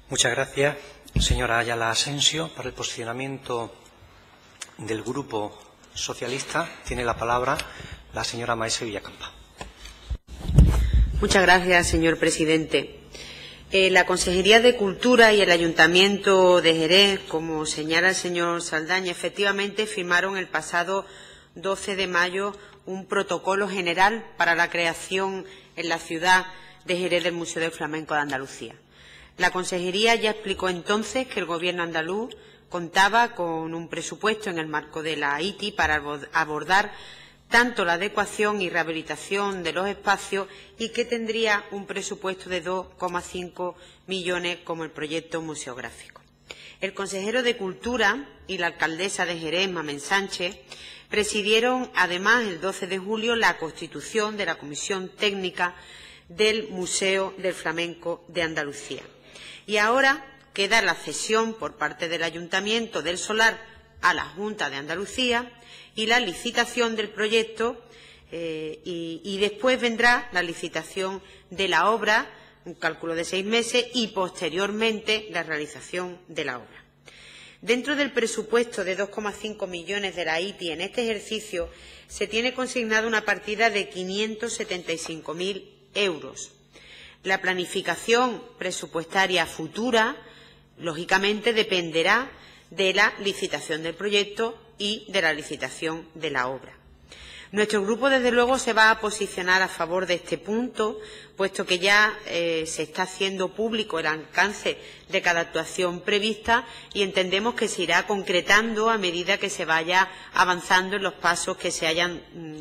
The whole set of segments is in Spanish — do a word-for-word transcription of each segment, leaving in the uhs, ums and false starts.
Muchas gracias, señora Ayala Asensio. Para el posicionamiento del Grupo Socialista tiene la palabra la señora Maese Villacampa. Muchas gracias, señor presidente. Eh, la Consejería de Cultura y el Ayuntamiento de Jerez, como señala el señor Saldaña, efectivamente firmaron el pasado doce de mayo un protocolo general para la creación en la ciudad de Jerez del Museo del Flamenco de Andalucía. La Consejería ya explicó entonces que el Gobierno andaluz contaba con un presupuesto en el marco de la I T I para abordar tanto la adecuación y rehabilitación de los espacios y que tendría un presupuesto de dos coma cinco millones como el proyecto museográfico. El consejero de Cultura y la alcaldesa de Jerez, Mamen Sánchez, presidieron además el doce de julio la constitución de la Comisión Técnica del Museo del Flamenco de Andalucía. Y ahora queda la cesión por parte del Ayuntamiento del Solar a la Junta de Andalucía y la licitación del proyecto eh, y, y después vendrá la licitación de la obra, un cálculo de seis meses, y posteriormente la realización de la obra. Dentro del presupuesto de dos coma cinco millones de la I T I en este ejercicio se tiene consignada una partida de quinientos setenta y cinco mil euros. La planificación presupuestaria futura, lógicamente, dependerá de la licitación del proyecto y de la licitación de la obra. Nuestro grupo, desde luego, se va a posicionar a favor de este punto, puesto que ya eh, se está haciendo público el alcance de cada actuación prevista y entendemos que se irá concretando a medida que se vaya avanzando en los pasos que se hayan,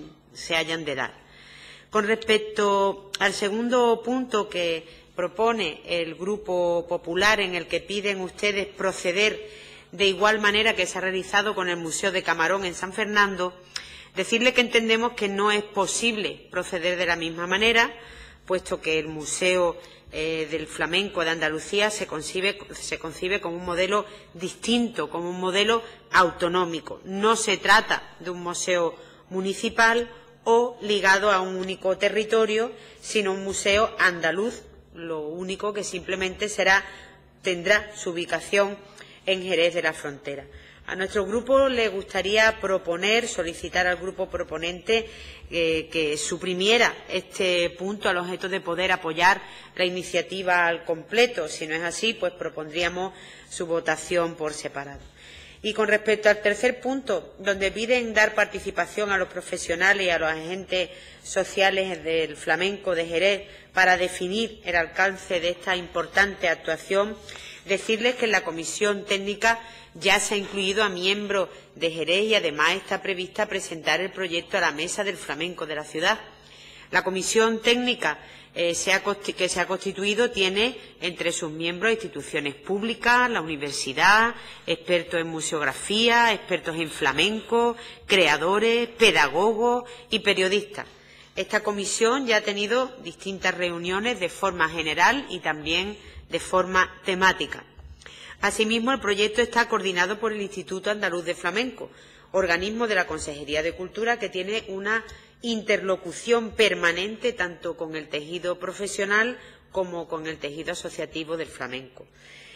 se hayan de dar. Con respecto al segundo punto que propone el Grupo Popular, en el que piden ustedes proceder de igual manera que se ha realizado con el Museo de Camarón en San Fernando, decirle que entendemos que no es posible proceder de la misma manera, puesto que el Museo eh, del Flamenco de Andalucía se concibe, se concibe como un modelo distinto, como un modelo autonómico. No se trata de un museo municipal o ligado a un único territorio, sino un museo andaluz, lo único que simplemente será, tendrá su ubicación en Jerez de la Frontera. A nuestro grupo le gustaría proponer, solicitar al grupo proponente eh, que suprimiera este punto al objeto de poder apoyar la iniciativa al completo. Si no es así, pues propondríamos su votación por separado. Y con respecto al tercer punto, donde piden dar participación a los profesionales y a los agentes sociales del flamenco de Jerez para definir el alcance de esta importante actuación, decirles que en la comisión técnica ya se ha incluido a miembros de Jerez y además está prevista presentar el proyecto a la mesa del flamenco de la ciudad. La comisión técnica eh, se ha, que se ha constituido tiene entre sus miembros instituciones públicas, la universidad, expertos en museografía, expertos en flamenco, creadores, pedagogos y periodistas. Esta comisión ya ha tenido distintas reuniones de forma general y también de forma temática. Asimismo, el proyecto está coordinado por el Instituto Andaluz de Flamenco, organismo de la Consejería de Cultura que tiene una interlocución permanente tanto con el tejido profesional como con el tejido asociativo del flamenco.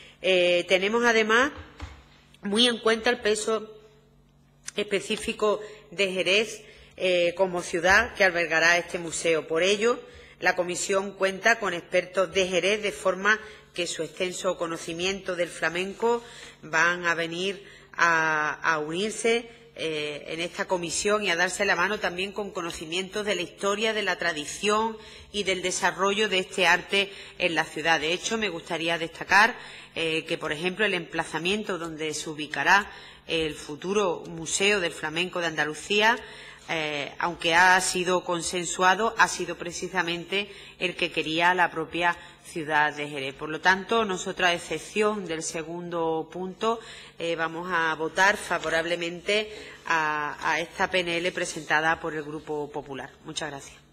Eh, tenemos además muy en cuenta el peso específico de Jerez eh, como ciudad que albergará este museo. Por ello, la comisión cuenta con expertos de Jerez, de forma que su extenso conocimiento del flamenco van a venir a, a unirse eh, en esta comisión y a darse la mano también con conocimientos de la historia, de la tradición y del desarrollo de este arte en la ciudad. De hecho, me gustaría destacar eh, que, por ejemplo, el emplazamiento donde se ubicará el futuro Museo del Flamenco de Andalucía, Eh, aunque ha sido consensuado, ha sido precisamente el que quería la propia ciudad de Jerez. Por lo tanto, nosotros, a excepción del segundo punto, eh, vamos a votar favorablemente a, a esta P N L presentada por el Grupo Popular. Muchas gracias.